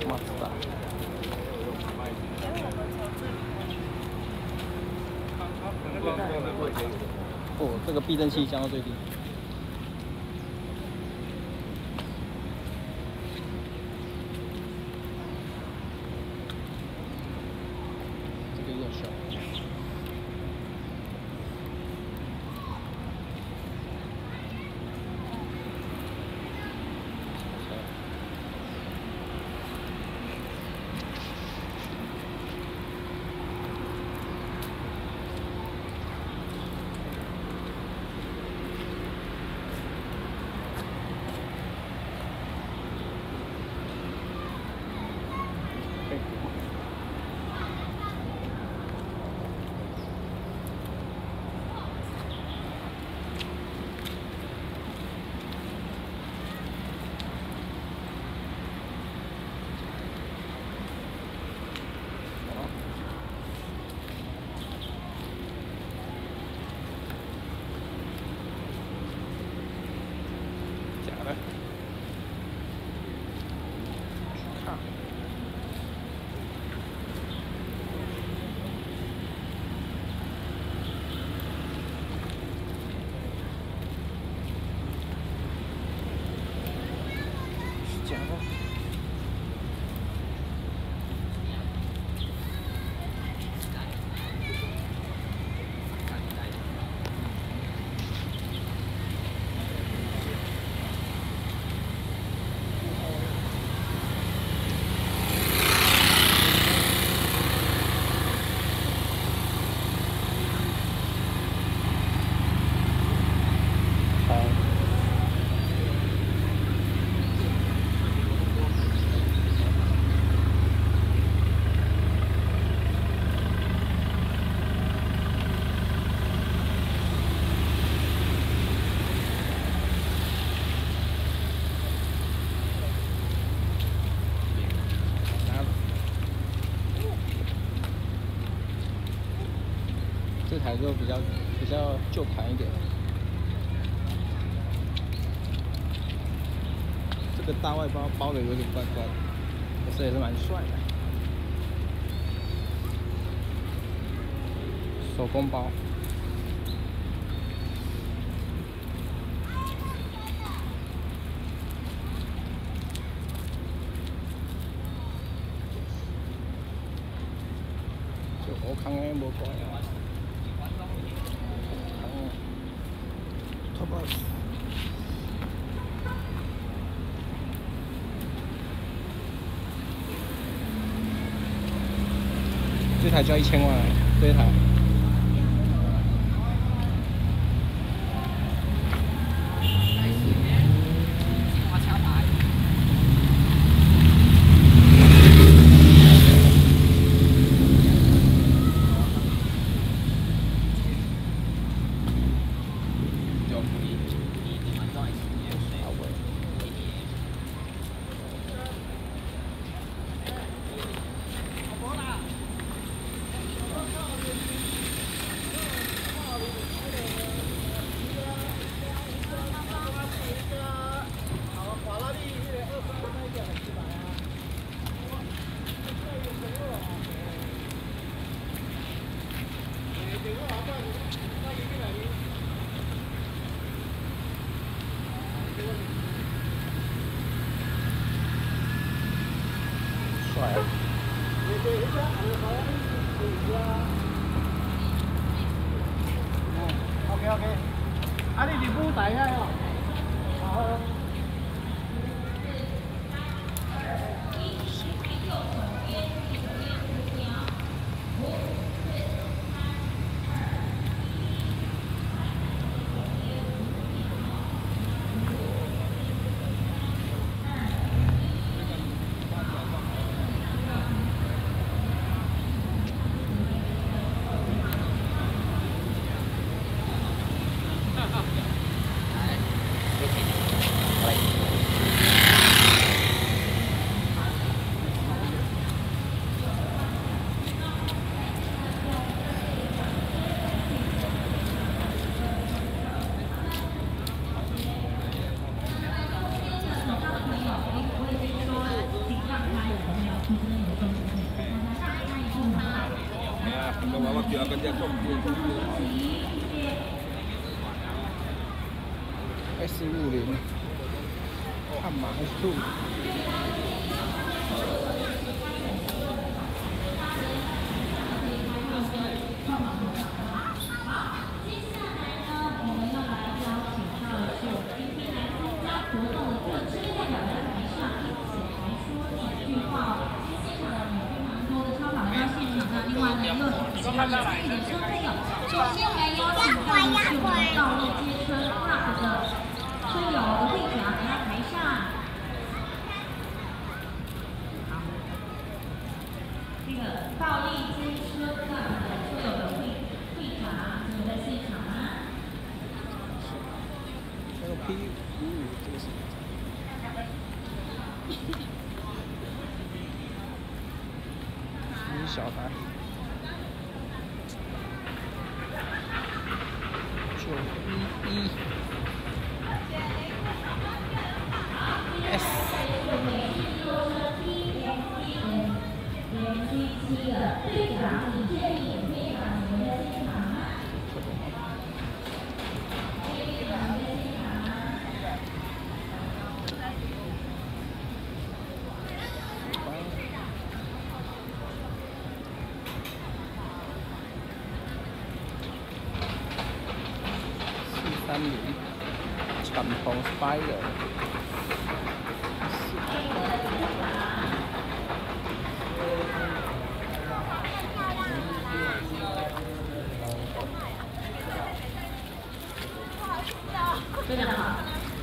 哇塞！哦，这个避震器降到最低。这个有点小。 假的。看。是假的。 这台就比较旧款一点，这个大外包包的有点怪怪的，可是也是蛮帅的，手工包。 我看看无怪啊。Top Boss。这台就要1000万，这一台。帅。OK， 啊，你日本台啊？好。 谢谢。 S50悍马 S2。 另外呢，又有其他的参与的车队友。首先来邀请到的是我们道路街车 Club 的车友的会长来到台上。好，这个道路街车 Club 的车友的会长有在现场吗？ 这个 P55这个是。小台911 S。长虹 Spider。 非常好。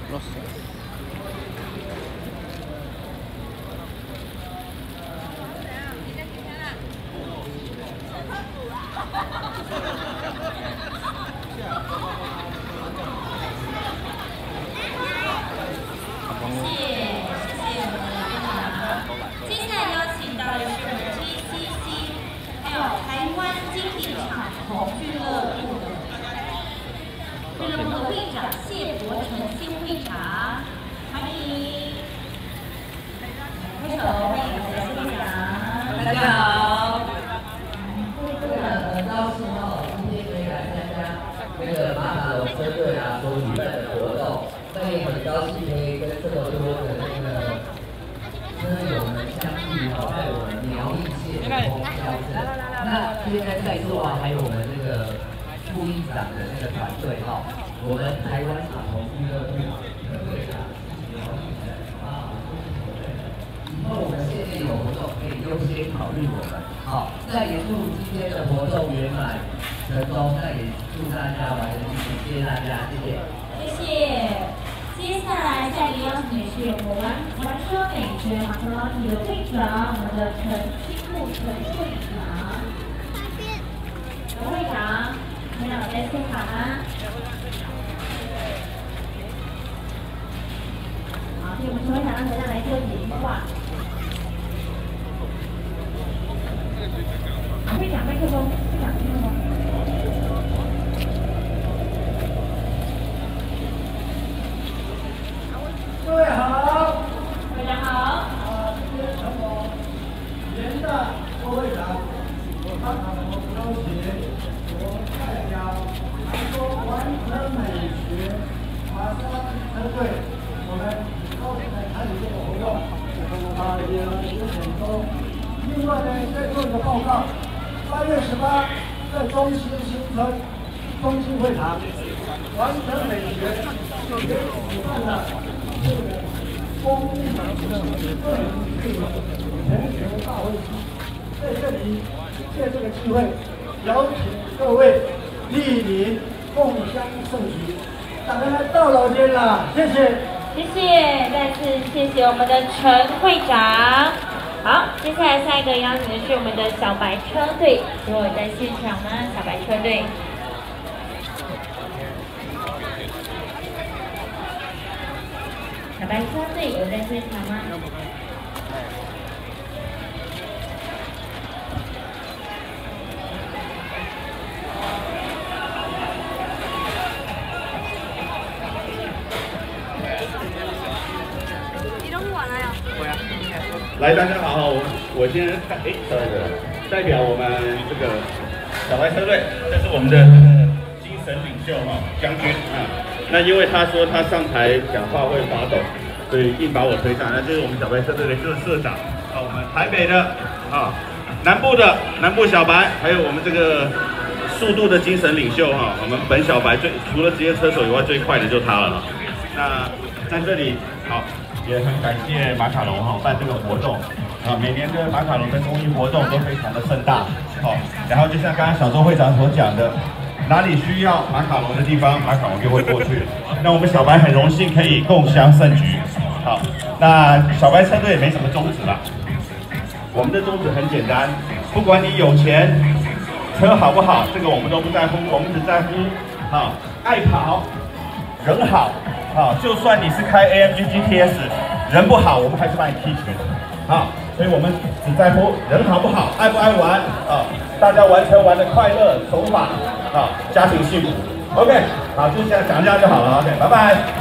接下来邀请到的是我们 GCC， 还有台湾精品场红俱乐部的会长谢伯成新会长，欢迎。挥手欢迎我们的会长。大家好。 很高兴哦，今天可以来参加那个马卡龙车队啊所举办的活动，那也很高兴可以跟这么多的那个车友们相聚哦，在我们苗栗县的丰郊镇。那现在在座啊，还有我们那个副议长的那个团队哈，我们台湾卡通俱乐部的队长。以后我们县内有活动可以优先考虑我们。好，那也祝今天的活动圆满成功，那也祝大家玩得尽兴，谢谢大家，谢谢。 谢谢。接下来下一个邀请的是我们玩车美学马克拉提的会长，我们的陈清木陈会长。陈会长，你好，在现场吗？好，替我们陈会长让大家来做解话。会长麦克风，会长麦克风。 各位好， 会长好。 今天陈某严的副会长，他很高兴我代表韩国玩车美学马莎车队，我们高兴来参与这个活动，也很成功。另外呢，再做一个报告。8月18在中心新村中心会堂，完成美学也举办了这个公益的个人自由全球大会期，在这里借这个机会，邀请各位莅临共襄盛举。大家来到老间了，谢谢。 谢谢，再次谢谢我们的陈会长。好，接下来下一个邀请的是我们的小白车队，如果在现场呢，小白车队。小白车队有在现场吗？ 来，大家好，我先代表我们这个小白车队，这是我们的精神领袖哈，将军啊。那因为他说他上台讲话会发抖，所以硬把我推上。那这是我们小白车队的各社长啊，我们台北的啊，南部小白，还有我们这个速度的精神领袖哈，我们本小白除了职业车手以外最快的就他了。那在这里好。也很感谢马卡龙哈办这个活动啊，每年的马卡龙的公益活动都非常的盛大，好，然后就像刚刚小周会长所讲的，哪里需要马卡龙的地方，马卡龙就会过去。那我们小白很荣幸可以共襄盛举，好，那小白车队也没什么宗旨了，我们的宗旨很简单，不管你有钱，车好不好，这个我们都不在乎，我们只在乎好爱跑，人好。好，就算你是开 AMG GTS， 人不好，我们还是把你踢群。好，所以我们只在乎人好不好，爱不爱玩啊，大家玩车玩得快乐、守法啊，家庭幸福。OK， 好，就这样讲就好了。OK， 拜拜。